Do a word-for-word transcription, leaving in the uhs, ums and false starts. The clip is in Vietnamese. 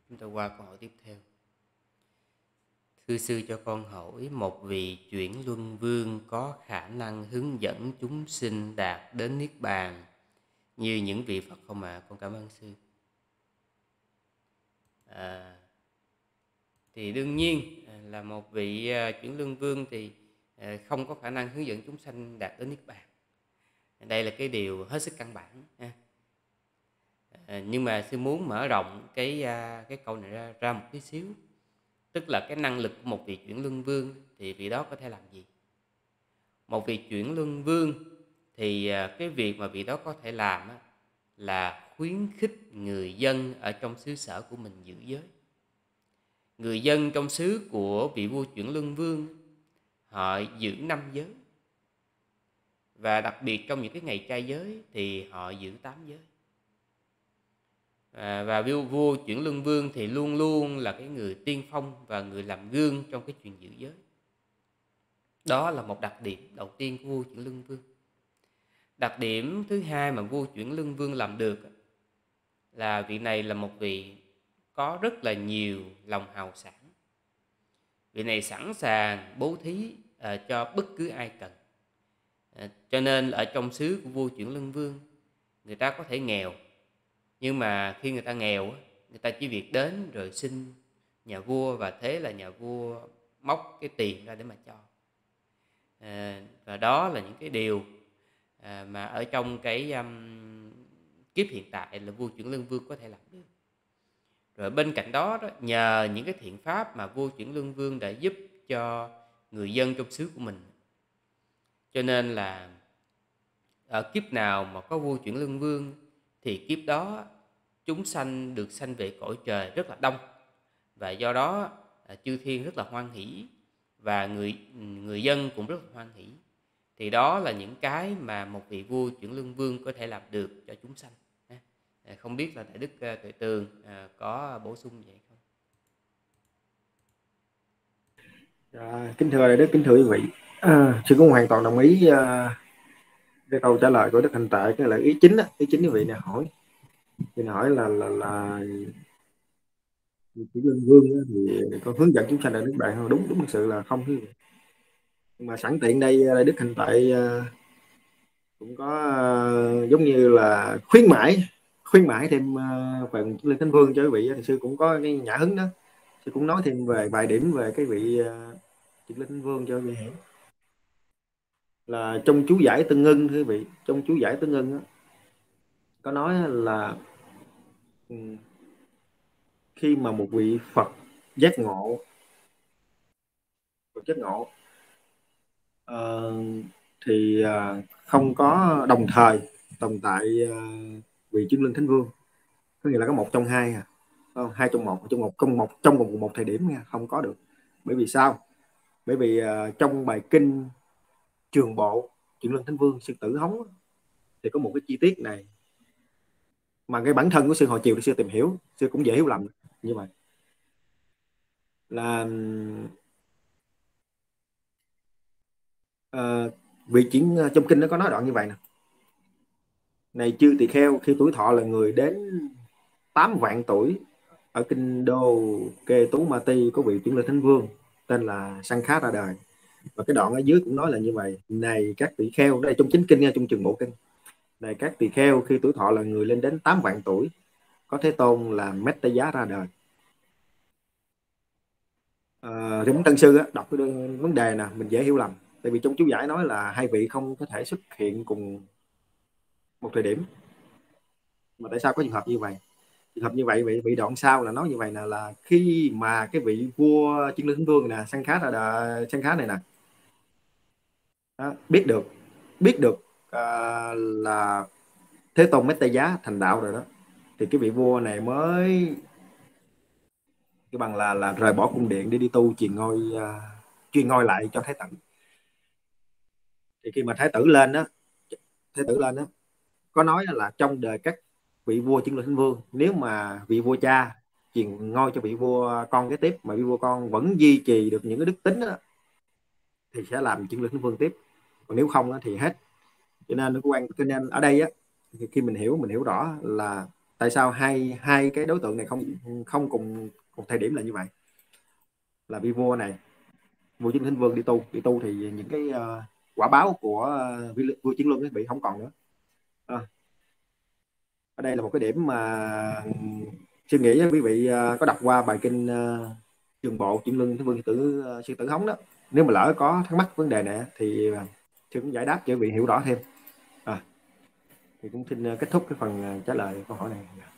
Chúng ta qua câu hỏi tiếp theo. Thưa sư cho con hỏi, một vị chuyển luân vương có khả năng hướng dẫn chúng sinh đạt đến niết bàn như những vị Phật không ạ? À? Con cảm ơn sư. À, thì đương nhiên là một vị chuyển luân vương thì không có khả năng hướng dẫn chúng sanh đạt đến niết bàn. Đây là cái điều hết sức căn bản. À, nhưng mà sư muốn mở rộng cái cái câu này ra, ra một tí xíu. Tức là cái năng lực của một vị chuyển luân vương thì vị đó có thể làm gì? Một vị chuyển luân vương thì cái việc mà vị đó có thể làm á, là khuyến khích người dân ở trong xứ sở của mình giữ giới. Người dân trong xứ của vị vua chuyển luân vương họ giữ năm giới. Và đặc biệt trong những cái ngày trai giới thì họ giữ tám giới. À, và vua, vua chuyển luân vương thì luôn luôn là cái người tiên phong và người làm gương trong cái chuyện giữ giới. Đó là một đặc điểm đầu tiên của vua chuyển luân vương. Đặc điểm thứ hai mà vua chuyển luân vương làm được là vị này là một vị có rất là nhiều lòng hào sảng. Vị này sẵn sàng bố thí à, cho bất cứ ai cần. À, cho nên ở trong xứ của vua chuyển luân vương, người ta có thể nghèo, nhưng mà khi người ta nghèo, người ta chỉ việc đến rồi xin nhà vua, và thế là nhà vua móc cái tiền ra để mà cho. À, và đó là những cái điều à, mà ở trong cái um, kiếp hiện tại là vua chuyển luân vương có thể làm được. Rồi bên cạnh đó, đó nhờ những cái thiện pháp mà vua chuyển luân vương đã giúp cho người dân trong xứ của mình, cho nên là ở kiếp nào mà có vua chuyển luân vương thì kiếp đó chúng sanh được sanh về cõi trời rất là đông, và do đó chư thiên rất là hoan hỷ và người người dân cũng rất là hoan hỷ. Thì đó là những cái mà một vị vua chuyển luân vương có thể làm được cho chúng sanh. Không biết là Đại Đức Tuệ Tường có bổ sung vậy không? À, kính thưa Đại Đức, kính thưa quý vị, à, sư cũng hoàn toàn đồng ý uh, cái câu trả lời của Đức Hành Tệ. Cái là ý chính đó, ý chính quý vị này hỏi, thì hỏi là là là chỉ luân vương thì có hướng dẫn chúng sanh đến nước bạn không? Đúng, đúng thực sự là không. Nhưng mà sẵn tiện đây Đại Đức Hành Tệ uh, cũng có uh, giống như là khuyến mãi khuyến mãi thêm uh, phần Linh Thánh Vương cho quý vị, thì sư cũng có cái nhã hứng đó, sư cũng nói thêm về vài điểm về cái vị uh, Linh Thánh Vương cho quý vị hiểu. Là trong chú giải Tương Ưng, quý vị, trong chú giải Tương Ưng đó, có nói là khi mà một vị Phật giác ngộ Phật giác ngộ uh, thì uh, không có đồng thời tồn tại uh, vị chứng linh thánh vương, có nghĩa là có một trong hai à, không, hai trong một, trong một trong một trong một, một thời điểm nha, không có được. Bởi vì sao? Bởi vì uh, trong bài kinh Trường Bộ Chuyển Luân Thánh Vương Sư Tử Hống thì có một cái chi tiết này mà cái bản thân của sư hồi chiều thì sư tìm hiểu, sư cũng dễ hiểu lầm như vậy. Là uh, vị chuyển trong kinh nó có nói đoạn như vậy nè: này chư tỳ kheo, khi tuổi thọ là người đến tám vạn tuổi, ở kinh đô Kê Tú Ma Ti có vị chuyển luân thánh vương tên là Sankha ra đời. Và cái đoạn ở dưới cũng nói là như vậy: này các tỳ kheo, đây trong chính kinh nha, trong Trường Bộ Kinh, này các tỳ kheo, khi tuổi thọ là người lên đến tám vạn tuổi, có Thế Tôn là Metta Giá ra đời. À, thì Tân Sư á, đọc cái vấn đề nè, mình dễ hiểu lầm, tại vì trong chú giải nói là hai vị không có thể xuất hiện cùng một thời điểm. Mà tại sao có trường hợp như vậy? Trường hợp như vậy vị vị đoạn sau là nói như vậy nè, là khi mà cái vị vua Chuyển Luân Thánh Vương nè, Sankha là Sankha này nè, đó, biết được biết được uh, là Thế Tôn Metta Giá thành đạo rồi đó, thì cái vị vua này mới cái bằng là là rời bỏ cung điện để đi tu truyền ngôi uh, truyền ngôi lại cho Thái tử. Thì khi mà Thái tử lên đó, Thái tử lên đó có nói là trong đời các vị vua Chuyển Luân Thánh Vương, nếu mà vị vua cha truyền ngôi cho vị vua con kế tiếp mà vị vua con vẫn duy trì được những cái đức tính đó, thì sẽ làm Chuyển Luân Thánh Vương tiếp, còn nếu không đó, thì hết. Cho nên nó quan cho nên ở đây á, thì khi mình hiểu mình hiểu rõ là tại sao hai hai cái đối tượng này không không cùng một thời điểm là như vậy, là vị vua này, vua Chiến Thính Vương đi tu, đi tu thì những cái uh, quả báo của uh, vua Chiến Luân bị không còn nữa. À, ở đây là một cái điểm mà suy nghĩ quý vị uh, có đọc qua bài kinh uh, Trường Bộ Chiến Luân Thính Vương Tử uh, Sư Tử Hống đó, nếu mà lỡ có thắc mắc vấn đề này thì uh, sư cũng giải đáp cho quý vị hiểu rõ thêm. À, thì cũng xin kết thúc cái phần trả lời câu hỏi này.